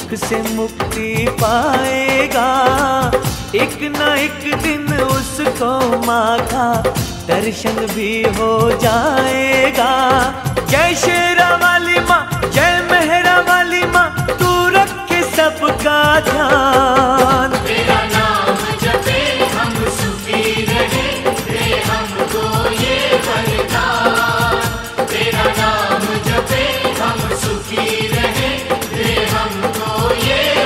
दुख से मुक्ति पाएगा। एक न एक दिन उसको माँ का दर्शन भी हो जाएगा। जय शेरा वाली माँ, जय मेहरा वाली माँ, तू रखे सबका ध्यान। तेरा नाम जपे हम सुखी रहे, दे हमको ये वरदान। तेरा नाम जपे हम सुखी रहे, दे हमको ये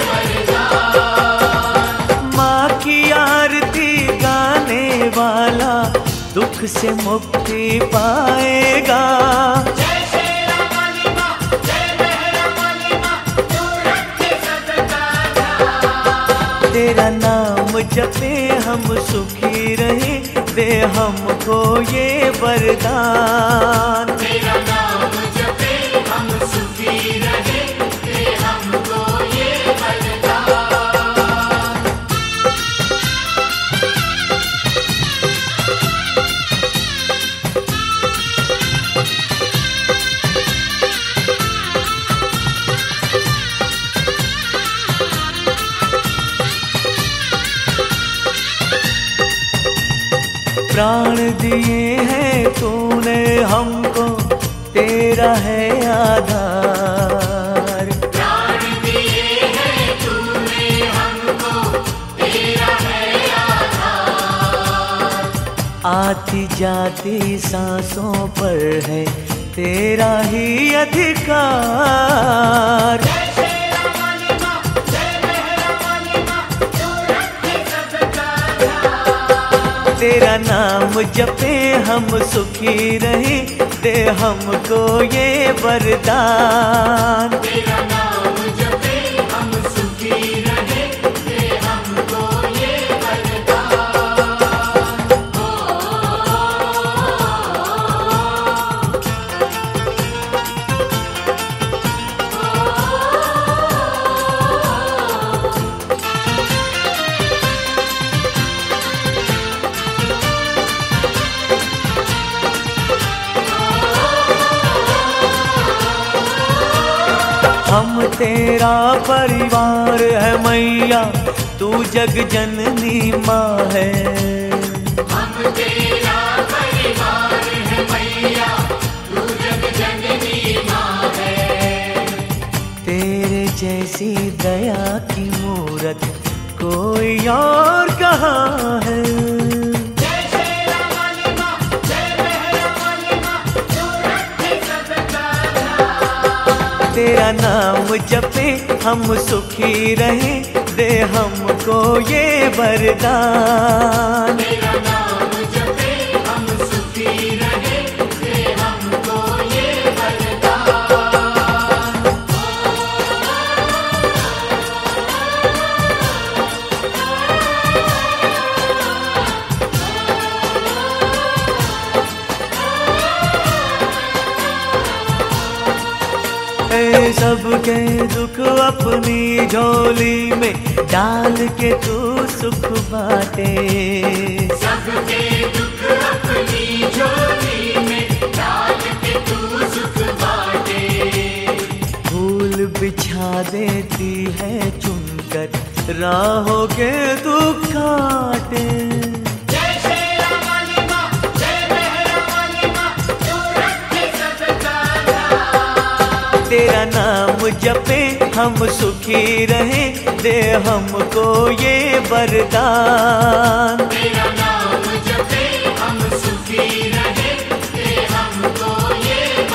वरदान। माँ की आरती गाने वाला दुख से मुक्ति पाएगा। जय शेरा वाली माँ, जय मेहरा वाली माँ, तू रखे सबका ध्यान। तेरा नाम जपे हम सुखी रहे, दे हमको ये वरदान। तेरा नाम जपे हम सुखी रहे, दे हमको ये वरदान। प्राण दिए हैं तूने हमको, तेरा है आधार। प्राण दिए हैं तूने हमको, तेरा है आधार। आती जाती सांसों पर है तेरा ही अधिकार। जय शेरा वाली माँ, जय मेहरा वाली माँ, तू रखे सबका ध्यान। तेरा नाम जपे हम सुखी रहे, दे हमको ये वरदान। तेरा नाम जपे हम सुखी रहे, दे हमको ये वरदान। हम तेरा परिवार है मैया, तू जग जननी माँ है। हम तेरा परिवार है मैया, तू जग जननी माँ है। तेरे जैसी दया की मूरत कोई और कहाँ है। जय शेरा वाली माँ, जय मेहरा वाली माँ, तू रखे सबका ध्यान। तेरा नाम जपे हम सुखी रहे, दे हमको ये वरदान। तेरा नाम जपे हम सुखी रहे, दे हमको ये वरदान। सबके दुख अपनी झोली में डाल के तू सुख बाटे। सबके दुख अपनी झोली में डाल के तू सुख बाटे। फूल बिछा देती है चुनकर राहों के तू काटे। जय शेरा वाली माँ, जय मेहरा वाली माँ, तू रखे सबका ध्यान। तेरा नाम जपे हम सुखी रहे, दे हमको ये वरदान। तेरा नाम जपे हम सुखी रहे, दे हमको ये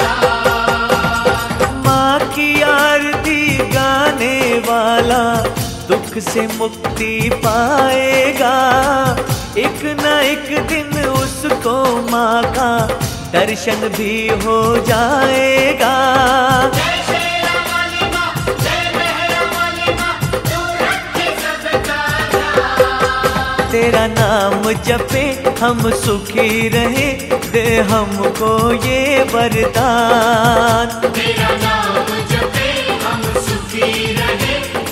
वरदान। माँ की आरती गाने वाला दुख से मुक्ति पाएगा। एक न एक दिन उसको माँ का दर्शन भी हो जाएगा। जय शेरा वाली माँ, जय मेहरा वाली माँ, तू रखे सबका ध्यान। तेरा नाम जपे हम सुखी रहे, दे हमको ये वरदान। तेरा नाम जपे हम सुखी रहे,